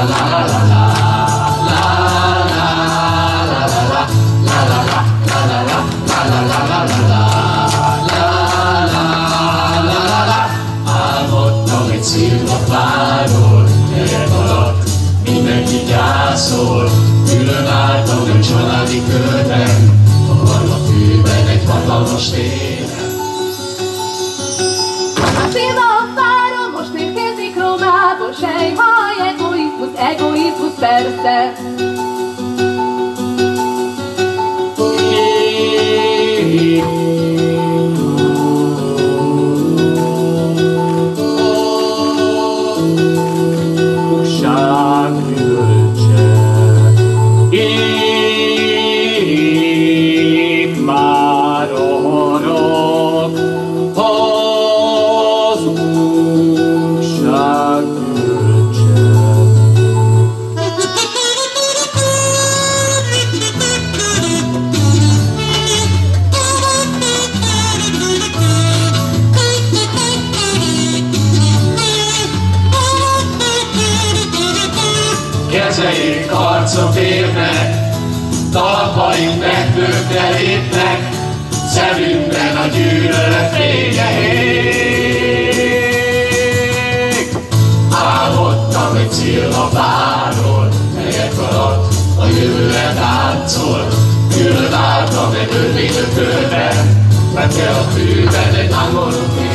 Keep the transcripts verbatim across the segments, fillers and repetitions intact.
Álmodtam egy szilvafáról, terep alatt mindenki gyászol. Külön álltam egy családi körben, a harmafűben egy hatalmas téren. A szilvafáról most érkezik Rómából, sejhaj, egoizmus, egoizmus persze. Kezeik arca férnek, talpaink megfőkre lépnek, szemünkben a gyűlölet fénye ég. Álmodtam egy szilvafáról, melyek alatt a jövőre táncol. Külön álltam egy örvényő körben, mert kell a fűben egy lángoló fény.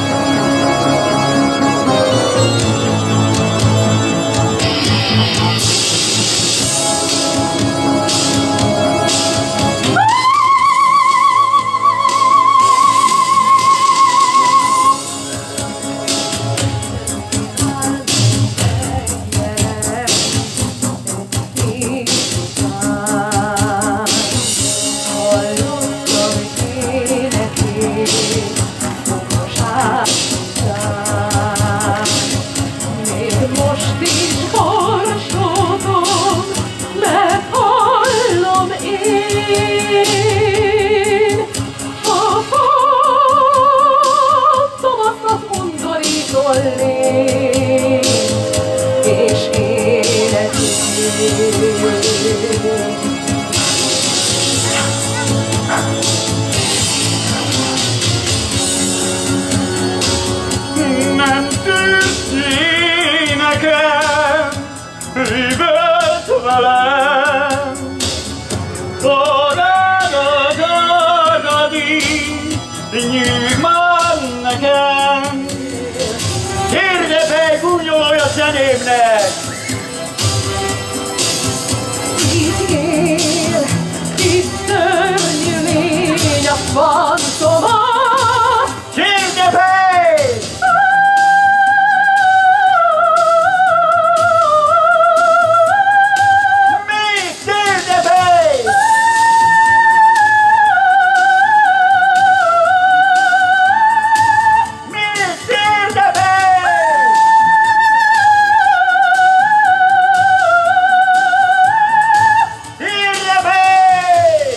Nem tűzti nekem, rivelt velem, Torának aradi, nyűg már nekem. Térdepej gúnyolja zenémnek! Itt él, itt szörnyű lény a fantoma. Térdepej! Még térdepej! Még térdepej! Térdepej!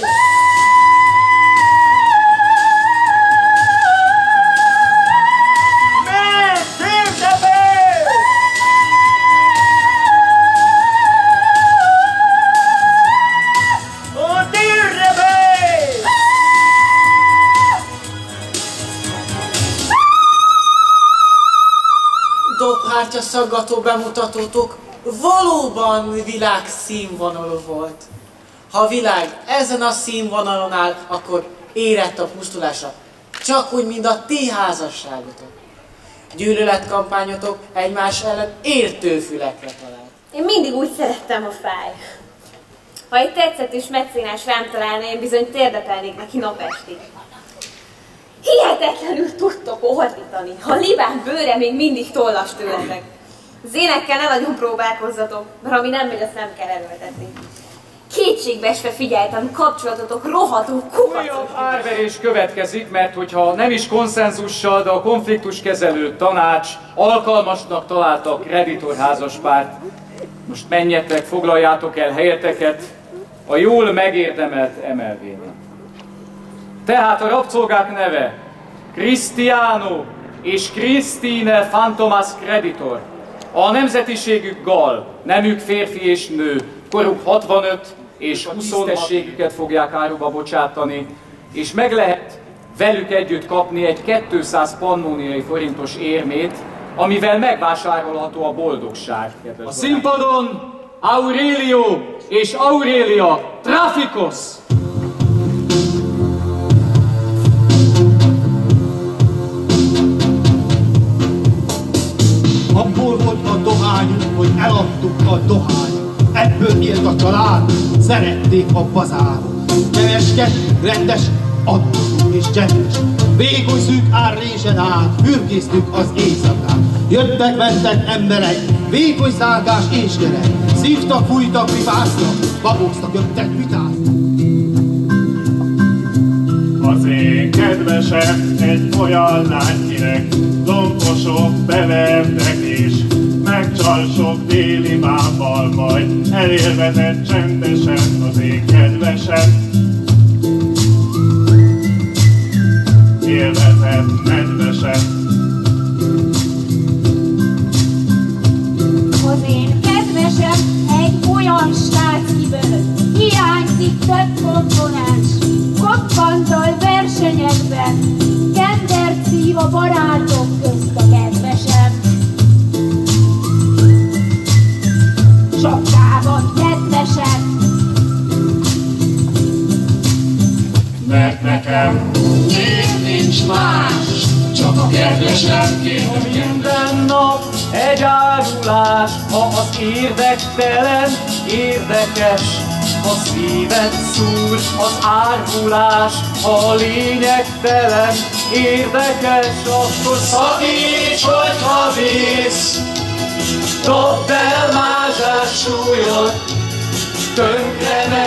Dobhártya szaggató bemutatótok valóban világszínvonalú volt. Ha a világ ezen a színvonalon áll, akkor érett a pusztulásra. Csak úgy, mint a ti házasságotok. Gyűlöletkampányotok egymás ellen értőfülekre talált. Én mindig úgy szerettem, a fáj. Ha egy tetszetős mecénás rám találna, én bizony térdepelnék neki napestig. Hihetetlenül tudtok ordítani. A libán bőre még mindig tollas tőletek. Az énekkel ne nagyon próbálkozzatok, mert ami nem megy, azt nem kell erőltetni. Kétségbeesve figyeltem, kapcsolatotok rohadó kupacos. Újabb árverés következik, mert hogyha nem is konszenzussal, de a konfliktuskezelő tanács alkalmasnak találta a kreditorházaspárt. Most menjetek, foglaljátok el helyeteket a jól megérdemelt emelvényen. Tehát a rabszolgák neve Cristiano és Christine Fantomas Creditor. A nemzetiségük gal, nemük férfi és nő, koruk hatvanöt és huszonhat fogják áruba bocsátani, és meg lehet velük együtt kapni egy kétszáz pannóniai forintos érmét, amivel megvásárolható a boldogság. A színpadon Aurelio és Aurelia Trafikos! Abból volt a dohányunk, hogy eladtuk a dohányot. Ebből élt a család, szerették a bazáron. Keveskedtünk rendes, adtunk és csendes. Vékony szűk árrésen át, fürkésztük az éjszakát. Jöttek, mentek emberek, vékony szálkás és gyerek. Szívtak, fújtak, pipáztak, babóztak, jöttek, vitáztak. Az én kedvesem egy olyan lány, kinek lomposok bevertek és megcsalsok déli mámmal, majd elélvezett csendesen az én kedvesem. Élvezett nedvesen. Az én kedvesem egy olyan srác kiből, hiányzik több komponens. Koppantól versenyekben, kendert szív a barátok közt a kedvesem. Sokkában kedvesem. Mert nekem még nincs más, csak a kedvesem kérdem. Minden nap egy árulás, ha az érdektelen érdekes, ha szíved szúr az árulás, ha a lényegtelen érdekes, akkor szakíts, hogyha vész, dobd el mázsás súlyot, tönkre ne